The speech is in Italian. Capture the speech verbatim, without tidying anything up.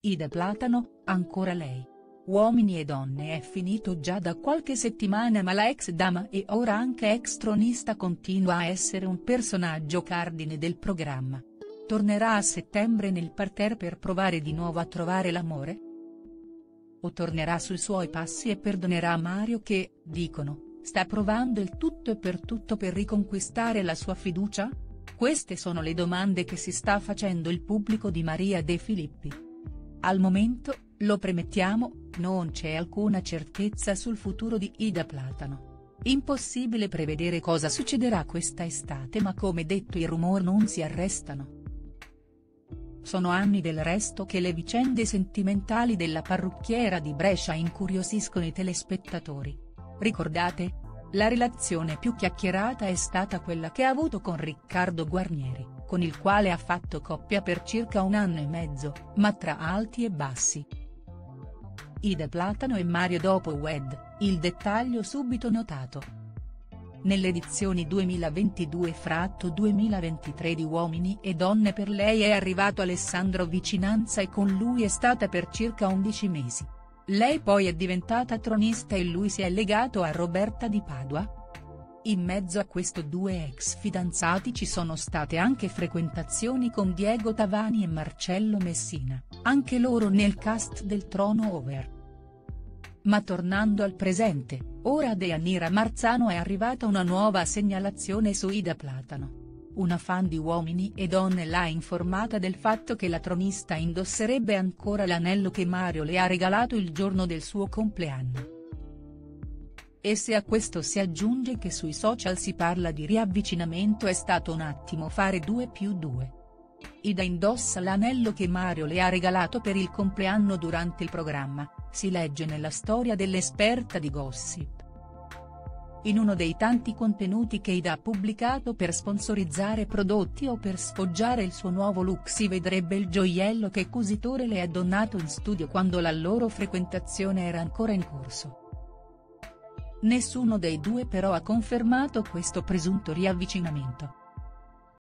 Ida Platano, ancora lei. Uomini e donne è finito già da qualche settimana, ma la ex dama e ora anche ex tronista continua a essere un personaggio cardine del programma. Tornerà a settembre nel parterre per provare di nuovo a trovare l'amore? O tornerà sui suoi passi e perdonerà Mario che, dicono, sta provando il tutto e per tutto per riconquistare la sua fiducia? Queste sono le domande che si sta facendo il pubblico di Maria De Filippi. Al momento, lo premettiamo, non c'è alcuna certezza sul futuro di Ida Platano. Impossibile prevedere cosa succederà questa estate, ma come detto i rumor non si arrestano. Sono anni del resto che le vicende sentimentali della parrucchiera di Brescia incuriosiscono i telespettatori. Ricordate? La relazione più chiacchierata è stata quella che ha avuto con Riccardo Guarnieri, con il quale ha fatto coppia per circa un anno e mezzo, ma tra alti e bassi. Ida Platano e Mario dopo U E D, il dettaglio subito notato. Nelle edizioni duemilaventidue-duemilaventitré di Uomini e Donne per lei è arrivato Alessandro Vicinanza e con lui è stata per circa undici mesi. Lei poi è diventata tronista e lui si è legato a Roberta Di Padua? In mezzo a questi due ex fidanzati ci sono state anche frequentazioni con Diego Tavani e Marcello Messina, anche loro nel cast del Trono Over. Ma tornando al presente, ora a Deianira Marzano è arrivata una nuova segnalazione su Ida Platano. Una fan di Uomini e Donne l'ha informata del fatto che la tronista indosserebbe ancora l'anello che Mario le ha regalato il giorno del suo compleanno. E se a questo si aggiunge che sui social si parla di riavvicinamento, è stato un attimo fare due più due. Ida indossa l'anello che Mario le ha regalato per il compleanno durante il programma, si legge nella storia dell'esperta di gossip. In uno dei tanti contenuti che Ida ha pubblicato per sponsorizzare prodotti o per sfoggiare il suo nuovo look si vedrebbe il gioiello che Cositore le ha donato in studio quando la loro frequentazione era ancora in corso. Nessuno dei due però ha confermato questo presunto riavvicinamento.